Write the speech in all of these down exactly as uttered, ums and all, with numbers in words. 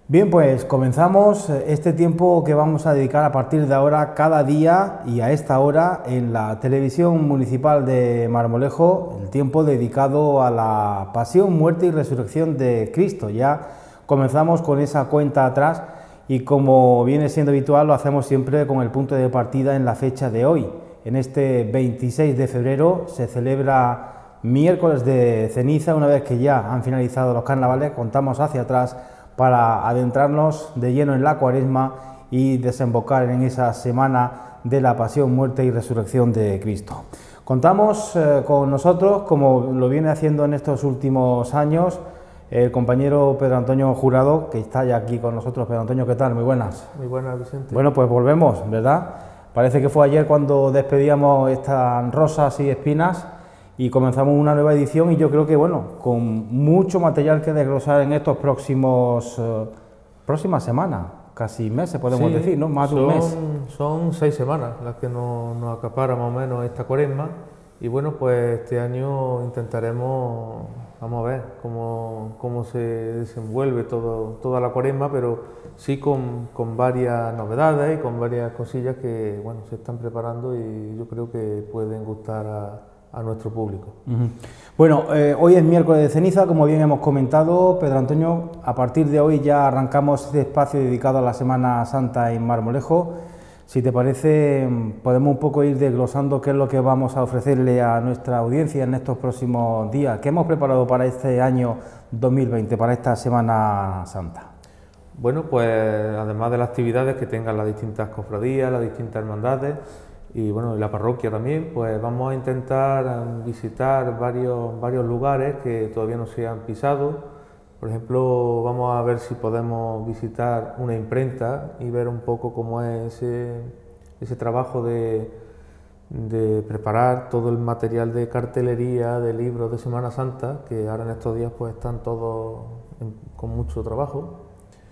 Bien, pues comenzamos este tiempo que vamos a dedicar a partir de ahora cada día y a esta hora en la televisión municipal de Marmolejo, el tiempo dedicado a la pasión, muerte y resurrección de Cristo. Ya comenzamos con esa cuenta atrás y, como viene siendo habitual, lo hacemos siempre con el punto de partida en la fecha de hoy. En este veintiséis de febrero se celebra miércoles de ceniza. Una vez que ya han finalizado los carnavales, contamos hacia atrás para adentrarnos de lleno en la Cuaresma y desembocar en esa semana de la pasión, muerte y resurrección de Cristo. Contamos eh, con nosotros, como lo viene haciendo en estos últimos años, el compañero Pedro Antonio Jurado, que está ya aquí con nosotros. Pedro Antonio, ¿qué tal? Muy buenas. Muy buenas, Vicente. Bueno, pues volvemos, ¿verdad? Parece que fue ayer cuando despedíamos estas rosas y espinas y comenzamos una nueva edición, y yo creo que, bueno, con mucho material que desglosar en estos próximos eh, próximas semanas, casi meses podemos Sí, decir, ¿no? Más son, de un mes. Son seis semanas las que nos, nos acapara más o menos esta Cuaresma, y bueno, pues este año intentaremos, vamos a ver cómo, cómo se desenvuelve todo, toda la Cuaresma, pero sí con, con varias novedades y con varias cosillas que, bueno, se están preparando y yo creo que pueden gustar a a nuestro público. Uh-huh. Bueno, eh, hoy es miércoles de ceniza, como bien hemos comentado, Pedro Antonio. A partir de hoy ya arrancamos este espacio dedicado a la Semana Santa en Marmolejo. Si te parece, podemos un poco ir desglosando qué es lo que vamos a ofrecerle a nuestra audiencia en estos próximos días. ¿Qué hemos preparado para este año dos mil veinte, para esta Semana Santa? Bueno, pues además de las actividades que tengan las distintas cofradías, las distintas hermandades, y bueno, la parroquia también, pues vamos a intentar visitar varios, varios lugares que todavía no se han pisado. Por ejemplo, vamos a ver si podemos visitar una imprenta y ver un poco cómo es ese, ese trabajo de, de preparar todo el material de cartelería, de libros de Semana Santa, que ahora en estos días pues están todos en, con mucho trabajo.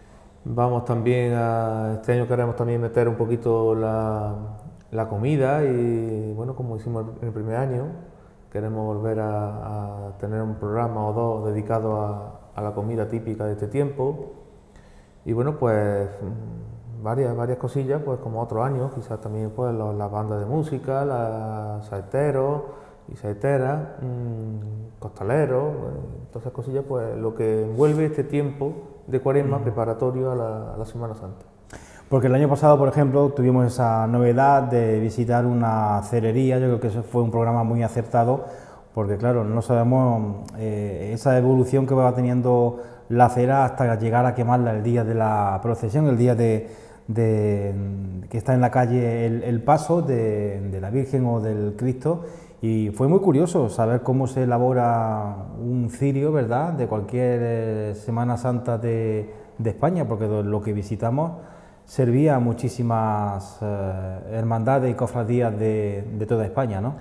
Vamos también a, este año queremos también meter un poquito la la comida y, bueno, como hicimos en el primer año, queremos volver a, a tener un programa o dos dedicado a, a la comida típica de este tiempo. Y bueno, pues varias, varias cosillas, pues como otros años, quizás también pues las la bandas de música, los saeteros y saeteras, mmm, costaleros, bueno, todas esas cosillas, pues lo que envuelve este tiempo de Cuaresma preparatorio a la, a la Semana Santa. Porque el año pasado, por ejemplo, tuvimos esa novedad de visitar una cerería. Yo creo que eso fue un programa muy acertado, porque claro, no sabemos eh, esa evolución que va teniendo la cera hasta llegar a quemarla el día de la procesión, el día de, de que está en la calle el, el paso de, de la Virgen o del Cristo. Y fue muy curioso saber cómo se elabora un cirio, ¿verdad?, de cualquier eh, Semana Santa de, de España, porque lo que visitamos servía a muchísimas eh, hermandades y cofradías de, de toda España, ¿no?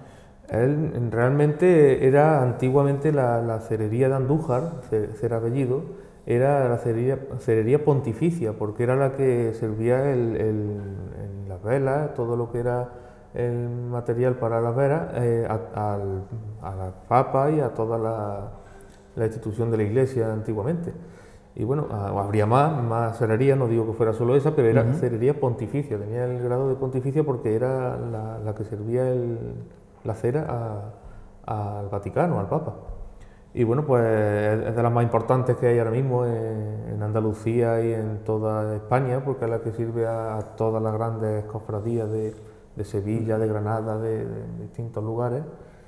Él realmente era antiguamente la, la cerería de Andújar, Cerabellido, era la cerería, cerería pontificia, porque era la que servía el, el, en las velas, todo lo que era el material para las velas, eh, a, a, a la Papa y a toda la, la institución de la Iglesia antiguamente. Y bueno, habría más, más cerería, no digo que fuera solo esa, pero era uh-huh. cerería pontificia, tenía el grado de pontificia porque era la, la que servía el, la cera a, al Vaticano, al Papa. Y bueno, pues es de las más importantes que hay ahora mismo en, en Andalucía y en toda España, porque es la que sirve a, a todas las grandes cofradías de, de Sevilla, de Granada, de, de distintos lugares.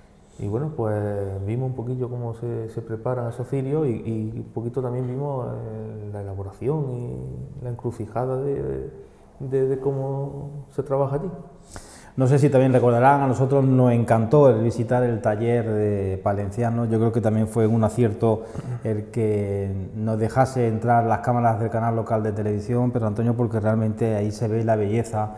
Y bueno, pues vimos un poquillo cómo se, se preparan esos cirios y, y un poquito también vimos eh, la elaboración y la encrucijada de, de, de cómo se trabaja allí. No sé si también recordarán, a nosotros nos encantó el visitar el taller de Palenciano. Yo creo que también fue un acierto el que nos dejase entrar las cámaras del canal local de televisión, Pedro Antonio, porque realmente ahí se ve la belleza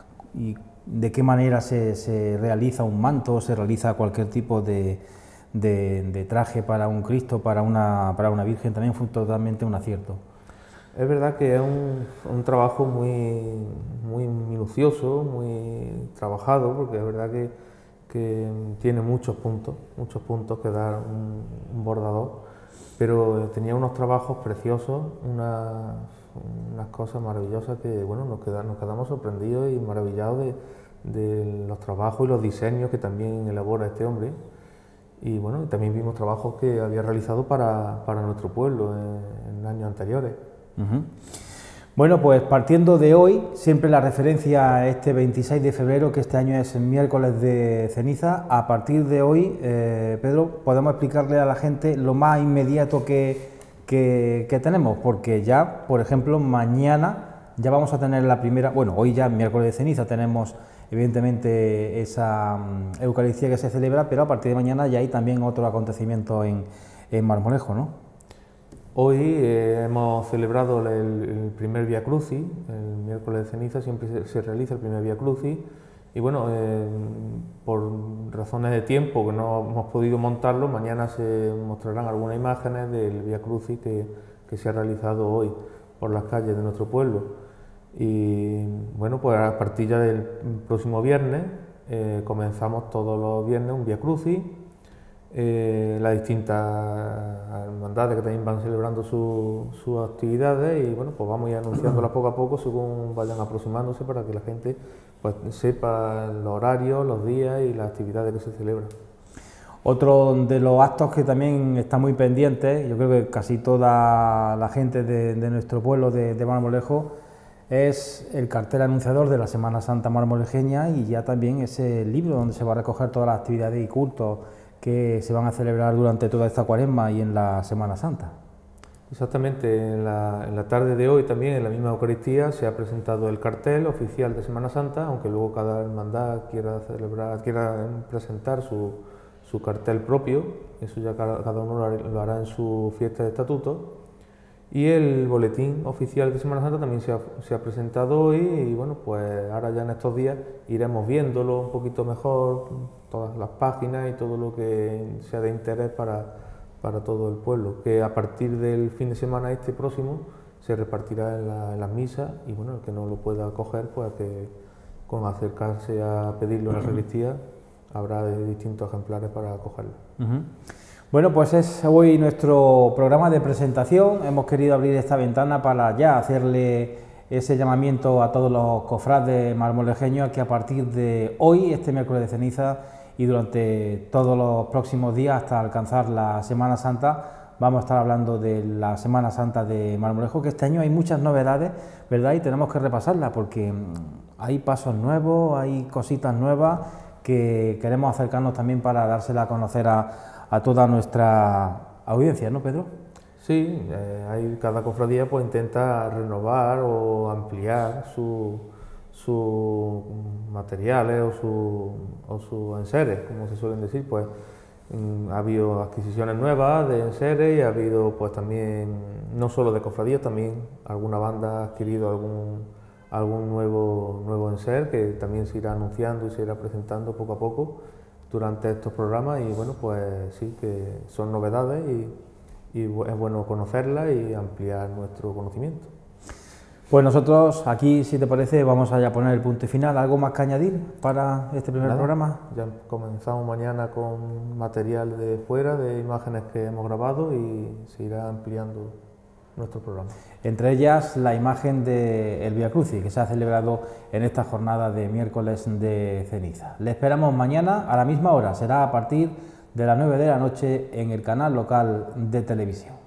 y de qué manera se, se realiza un manto, se realiza cualquier tipo de, de, de traje para un Cristo, para una, para una Virgen. También fue totalmente un acierto. Es verdad que es un, un trabajo muy, muy minucioso, muy trabajado, porque es verdad que, que tiene muchos puntos, muchos puntos que dar un, un bordador. pero tenía unos trabajos preciosos, una, unas cosas maravillosas que, bueno, nos, queda, nos quedamos sorprendidos y maravillados de, de los trabajos y los diseños que también elabora este hombre. Y bueno, también vimos trabajos que había realizado para, para nuestro pueblo en, en años anteriores. Uh-huh. Bueno, pues partiendo de hoy, siempre la referencia a este veintiséis de febrero, que este año es el miércoles de ceniza. A partir de hoy, eh, Pedro, podemos explicarle a la gente lo más inmediato que, que, que tenemos, porque ya, por ejemplo, mañana ya vamos a tener la primera, bueno, hoy ya miércoles de ceniza tenemos evidentemente esa um, Eucaristía que se celebra, pero a partir de mañana ya hay también otro acontecimiento en, en Marmolejo, ¿no? Hoy eh, hemos celebrado el, el primer Vía Crucis, el miércoles de ceniza siempre se, se realiza el primer Vía Crucis, y bueno, eh, por razones de tiempo que no hemos podido montarlo, mañana se mostrarán algunas imágenes del Vía Crucis que, que se ha realizado hoy por las calles de nuestro pueblo. Y bueno, pues a partir ya del próximo viernes eh, comenzamos todos los viernes un Vía Crucis, eh, las distintas hermandades que también van celebrando su, sus actividades, y bueno, pues vamos a ir anunciándolas poco a poco según vayan aproximándose para que la gente pues sepa los horarios, los días y las actividades que se celebran. Otro de los actos que también está muy pendiente, yo creo que casi toda la gente de, de nuestro pueblo de, de Marmolejo, es el cartel anunciador de la Semana Santa marmolejeña, y ya también ese libro donde se va a recoger todas las actividades y cultos que se van a celebrar durante toda esta cuaresma y en la Semana Santa. Exactamente, en la, en la tarde de hoy también, en la misma Eucaristía, se ha presentado el cartel oficial de Semana Santa, aunque luego cada hermandad quiera celebrar, quiera presentar su, su cartel propio, eso ya cada, cada uno lo hará en su fiesta de estatuto. Y el boletín oficial de Semana Santa también se ha, se ha presentado hoy, y bueno, pues ahora ya en estos días iremos viéndolo un poquito mejor, todas las páginas y todo lo que sea de interés para, para todo el pueblo, que a partir del fin de semana este próximo se repartirá en, la, en las misas, y bueno, el que no lo pueda coger, pues que con acercarse a pedirlo en la sacristía habrá distintos ejemplares para cogerlo. Uh-huh. Bueno, pues es hoy nuestro programa de presentación. Hemos querido abrir esta ventana para ya hacerle ese llamamiento a todos los cofrades marmolejeños, que a partir de hoy, este miércoles de ceniza, y durante todos los próximos días hasta alcanzar la Semana Santa, vamos a estar hablando de la Semana Santa de Marmolejo, que este año hay muchas novedades, ¿verdad? Y tenemos que repasarlas porque hay pasos nuevos, hay cositas nuevas que queremos acercarnos también para dársela a conocer a a toda nuestra audiencia, ¿no, Pedro? Sí, eh, hay, cada cofradía pues intenta renovar o ampliar sus su materiales o sus o su enseres, como se suelen decir. Pues mm, ha habido adquisiciones nuevas de enseres, y ha habido pues también, no solo de cofradías, también alguna banda ha adquirido algún, algún nuevo, nuevo enser, que también se irá anunciando y se irá presentando poco a poco durante estos programas. Y bueno, pues sí, que son novedades, y, y es bueno conocerlas y ampliar nuestro conocimiento. Pues nosotros aquí, si te parece, vamos a ya poner el punto final. ¿Algo más que añadir para este primer Nada, programa? Ya comenzamos mañana con material de fuera, de imágenes que hemos grabado, y se irá ampliando nuestro programa. Entre ellas la imagen del Vía Crucis, que se ha celebrado en esta jornada de miércoles de ceniza. Le esperamos mañana a la misma hora, será a partir de las nueve de la noche en el canal local de televisión.